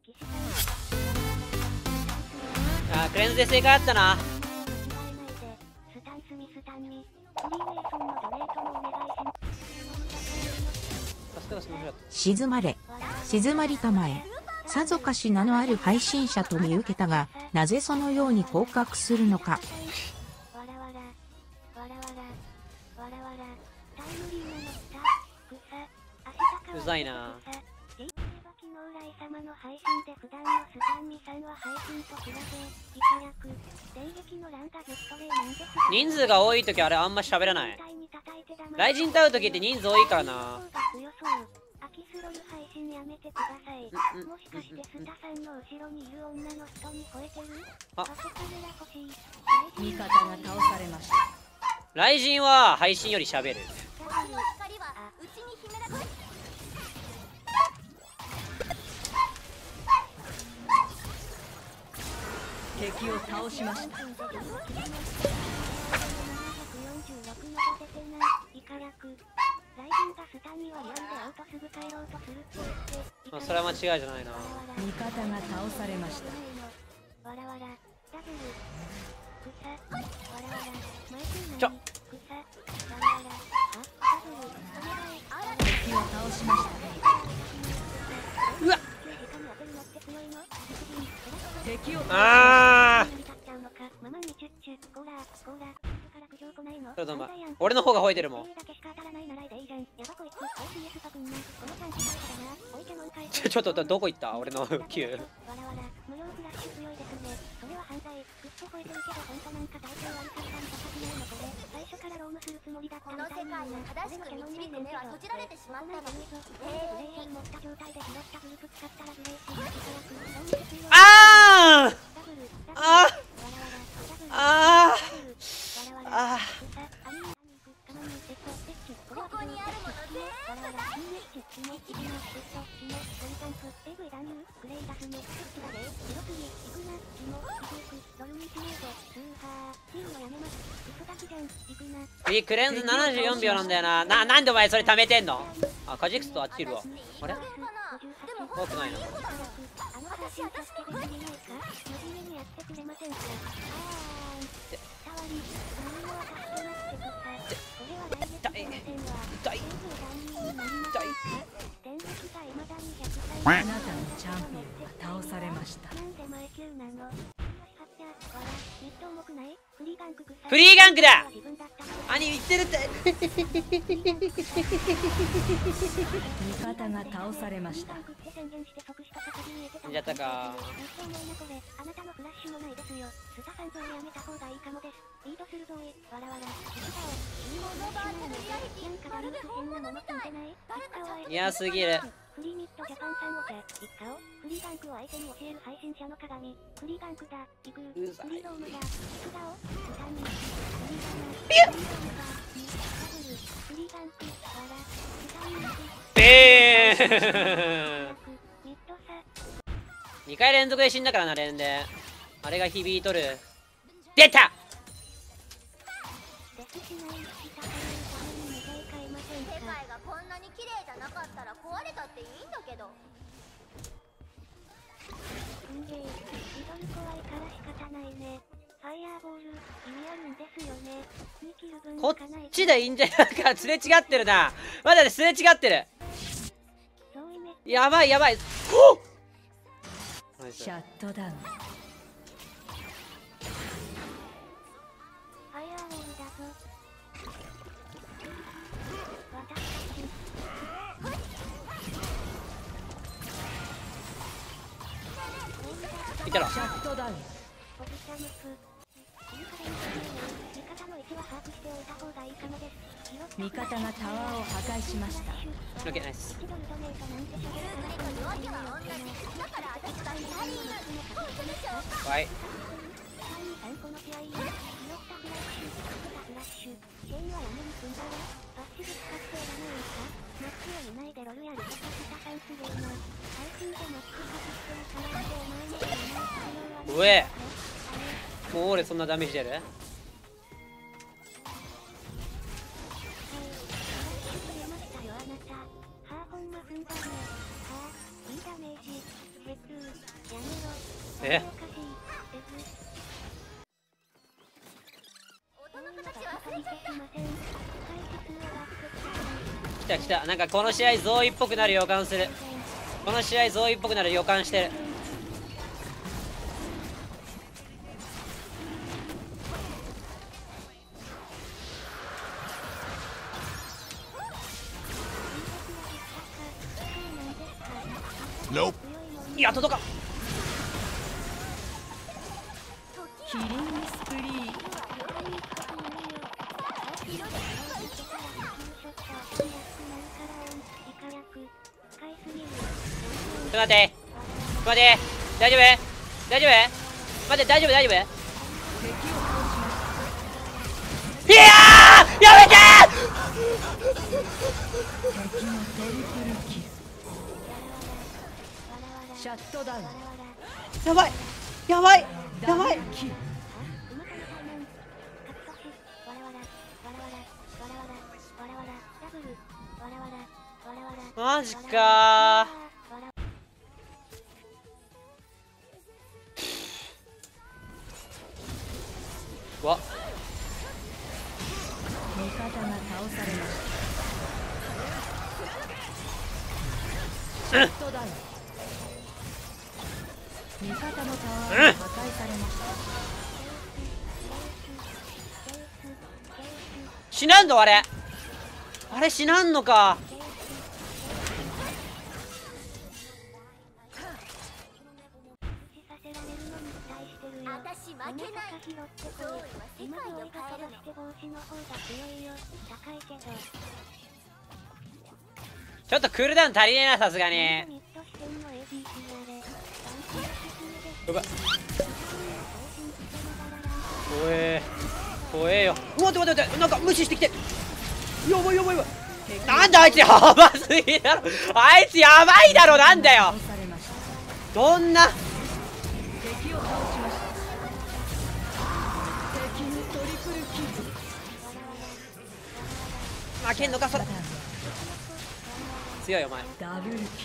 あー、クレンズで正解あったな。 静まれ、静まりたまえ。さぞかし名のある配信者と見受けたが、なぜそのように降格するのか。 うざいな。人数が多いときあれあんま喋らない。雷神と会うときって人数多いからな。あ、 味方が倒されました。 雷神は配信より喋る。 敵を倒しました。 それは間違いじゃないな。 味方が倒されました。 ちょ敵を倒しました。 うわっ、 敵をあー、ちょっと俺の方が吠えてるもん。ちょっとどこ行った俺の Q。あーあーあーあー、クレンズ74秒なんだよな。なんでお前それ貯めてんの。あ、カジクスとあっちいるわ。あれ多くないな。 あなたのチャンピオンが倒されました。 フリーガンクだ。兄言ってるって。 味方が倒されました。 やったか。いやすぎる。フリーミッドジャパンさんを一家をフリーガンクを相手に教える配信者の鏡。フリーガンクだ。イグフリードームだ。イクダオスタミフリーガンクフリーガンクバラスタミミッドサ2回連続で死んだからな。連であれが響いとる。出た。 世界がこんなに綺麗じゃなかったら壊れたっていいんだけど。ミドル怖いから仕方ないね。ファイヤーボール意味あるんですよね。 こっちでいいんじゃないか。すれ違ってるな。まだね、すれ違ってる。やばいやばい。ほっシャットダウン。 いたらシャットダウン。味方がタワーを破壊しました。 オッケー、ナイス。はい。うえ、もう俺そんなダメージ出る。 え来た来た。なんかこの試合ゾーイっぽくなる予感する。この試合ゾーイっぽくなる予感してる。いや届かん。 キリングスプリー。 ちょっと待って。待って。大丈夫？大丈夫？待って、大丈夫？大丈夫？いやー！やめてシャットダウン。 ー！やばいやばいやばい。マジかー。うわっ、 味方が倒されました。シャットダウン。味方のタワーが破壊されました。 死なんのあれ。あれ死なんのか。ちょっとクールダウン足りねえな、さすがに。やばい。怖え怖えよ。待って待って待って、なんか無視してきて。やばいやばいやばい。なんだあいつやばすぎだろ。あいつやばいだろ。なんだよ。どんな。 敵を倒しました。敵にトリプルキル。 負けんのかそれ。強いお前。 ダブルキル。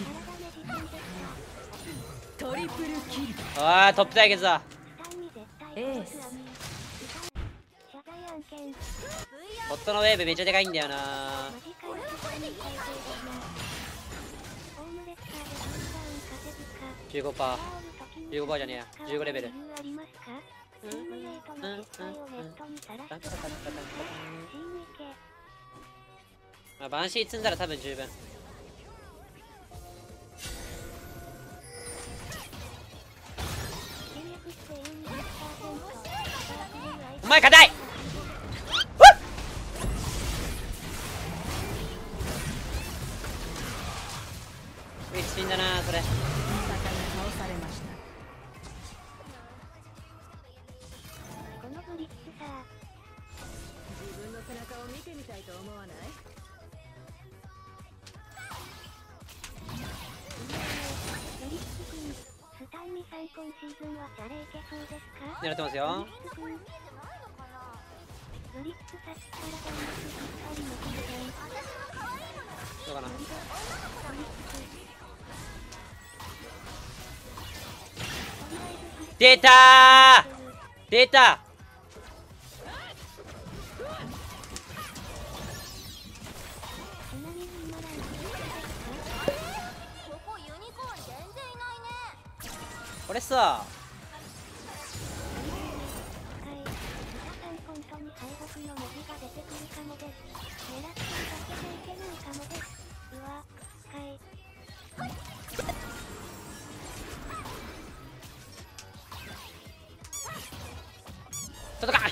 トリプルキル。 ああトップ対決だ。 エース。 ホットのウェーブめっちゃでかいんだよな。15%。15%じゃねえや。15レベル。まあバンシー積んだら多分十分。お前硬い。死んだなそれ。 味方が倒されました。 このブリッツさ、 自分の背中を見てみたいと思わない？ ブリッツ君、スタンミさん今シーズンはチャレいけそうですか？ 狙ってますよ。 ブリッツさっきからダンスしっかり残ってどうかな。出たー出た。これさ届かん。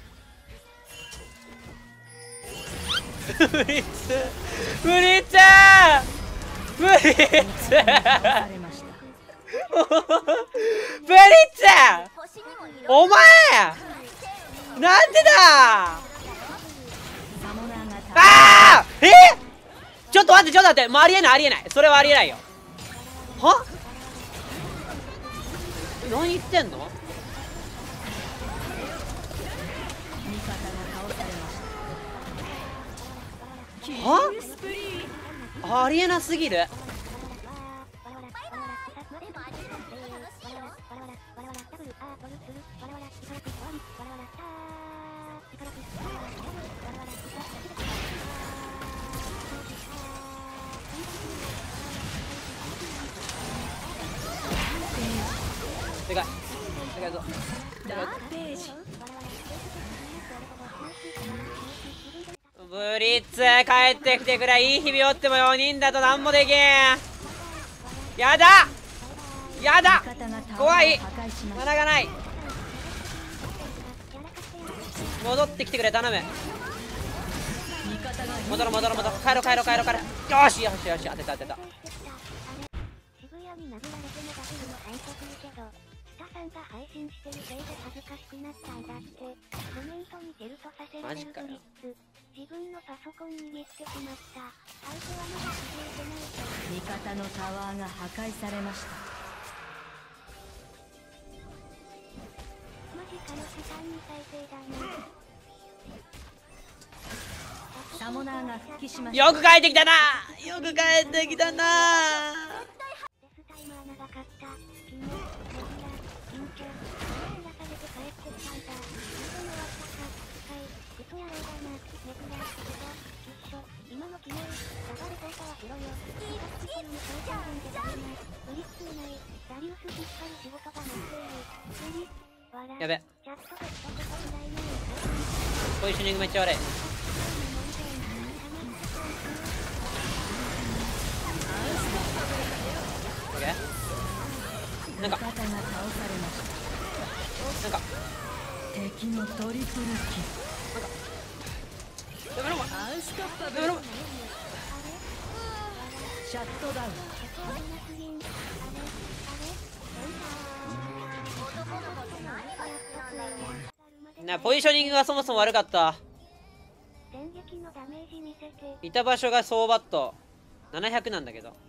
ブリッツブリッツブリッツブリッツお前なんでだ。ああちょっと待ってちょっと待って。もうありえないありえない。それはありえないよ。は何言ってんの。はありえなすぎる。 トルスルわらわらイカラクスワンわらわらターイカラクスわらわらキャブわらわらイカラクスでかいでかいぞ。 ランページ。 ブリッツ帰ってきてくれ。いい日々おっても4人だと何もできん。やだやだ、怖い。マナがない。戻ってきてくれ、頼む。戻ろう戻ろう戻ろう、帰ろう帰ろう帰ろう帰ろう。よしよしよし、当てた当てた。 渋谷に殴られてもダブルの反則るけど、北さんが配信してるせいで恥ずかしくなったんだって。コメントにテルトさせられるブリッツ。自分のパソコン握ってしまった。相手はまだ気づいてないと。 味方のタワーが破壊されました。 マジかよ、時間に最低だな。 サモナーが復帰しました。 よく帰ってきたな、よく帰ってきたな。 デスタイマー長かった。キモ、レギュラー、緊張、出されて帰ってきたんだ。本当に終わったか、深い、クソ野郎だな、レギュラー、クソ、きっしょ、今のキモい、流れ効果はしろよ。昔これに最低限でダメな、ブリッツいない、ダリウスしっかり仕事が待っている。ブリッツ、わら、 やべ、 チャットで一言くらいない。 ポジショニングめっちゃ悪い。なんか味方が倒されました。 なんか敵のトリプルキル。 やめろアンストッパブル。 やめろ。 シャットダウン。 な、ポジショニングがそもそも悪かった。 電撃のダメージ見せて。 いた場所がソーバット700なんだけど。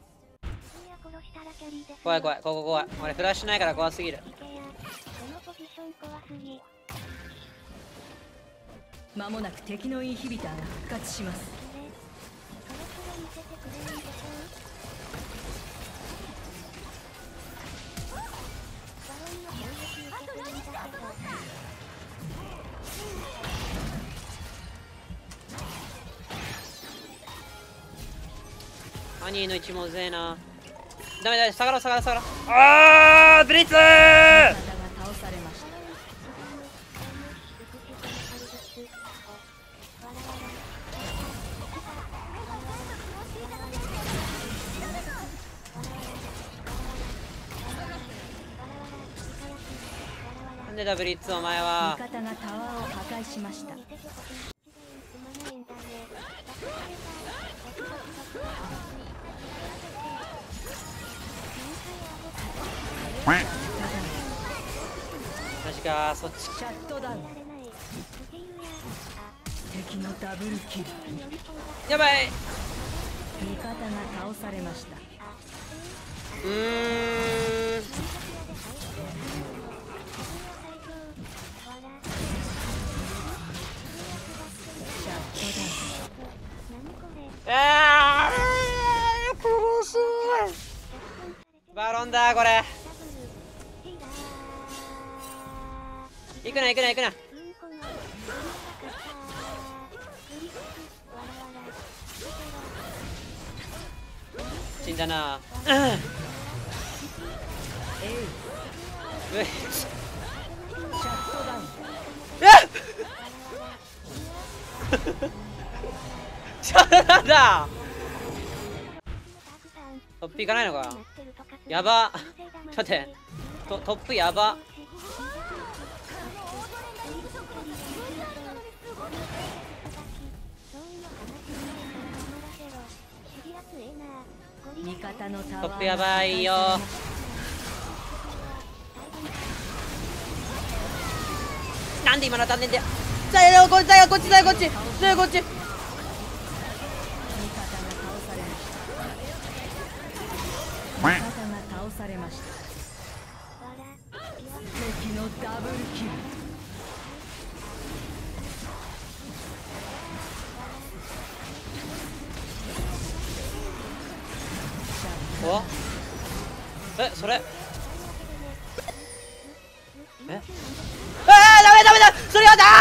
怖い怖い、ここ怖い。俺フラッシュないから怖すぎる。 間もなく敵のインヒビターが復活します。 アニーの一問ぜえな。ダメだ、下がろう下がろう下がろう。あー、ブリッツー。 味方が倒されました。 なんでだブリッツお前は。 味方がタワーを破壊しました。 マジか、そっち。 シャットダウン。敵のダブルキル。 やばい。 味方が倒されました。 うーん。 シャットダウン。 苦しい。バロンだこれ。行くな行くな行くな。死んだな。 シャットダウン。 シャットだ。トップ行かないのか。やば。ちょっと待って。トップやば。 味方のタワートップやばいよ。なんで今の当たんねんだよ。だよこっちだよこっちだよこっちだよこっち。 味方が倒されました。味方が倒されました。敵のダブルキル。 お、え、それえダメだそれやだ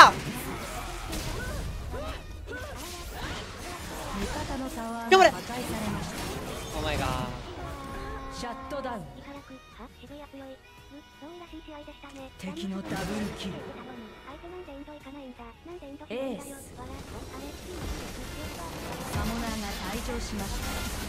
味方のタワー頑張れが破壊されましたー。お前がシャットダウン。 イカラク、は、渋谷強い。そうらしい試合でしたね。 敵のダブルキル。 相手なんでエンド行かないんだ。なんでエンドしエーないんだよ。 スわら、あれ、 サモナーが退場しました。